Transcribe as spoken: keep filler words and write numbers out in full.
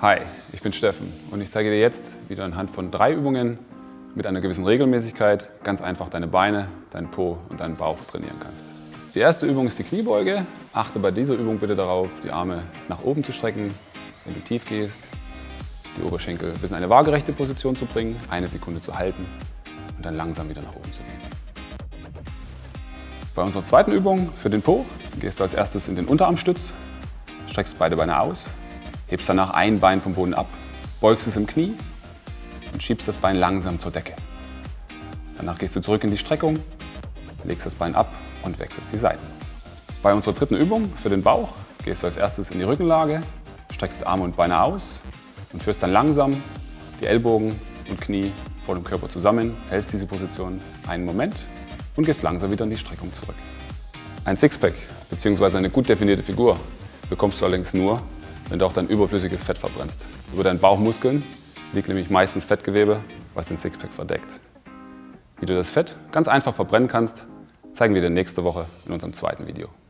Hi, ich bin Steffen und ich zeige dir jetzt, wie du anhand von drei Übungen mit einer gewissen Regelmäßigkeit ganz einfach deine Beine, deinen Po und deinen Bauch trainieren kannst. Die erste Übung ist die Kniebeuge. Achte bei dieser Übung bitte darauf, die Arme nach oben zu strecken, wenn du tief gehst, die Oberschenkel bis in eine waagerechte Position zu bringen, eine Sekunde zu halten und dann langsam wieder nach oben zu gehen. Bei unserer zweiten Übung für den Po gehst du als erstes in den Unterarmstütz, streckst beide Beine aus, hebst danach ein Bein vom Boden ab, beugst es im Knie und schiebst das Bein langsam zur Decke. Danach gehst du zurück in die Streckung, legst das Bein ab und wechselst die Seiten. Bei unserer dritten Übung für den Bauch gehst du als erstes in die Rückenlage, streckst die Arme und Beine aus und führst dann langsam die Ellbogen und Knie vor dem Körper zusammen, hältst diese Position einen Moment und gehst langsam wieder in die Streckung zurück. Ein Sixpack bzw. eine gut definierte Figur bekommst du allerdings nur, wenn du auch dein überflüssiges Fett verbrennst. Über deinen Bauchmuskeln liegt nämlich meistens Fettgewebe, was den Sixpack verdeckt. Wie du das Fett ganz einfach verbrennen kannst, zeigen wir dir nächste Woche in unserem zweiten Video.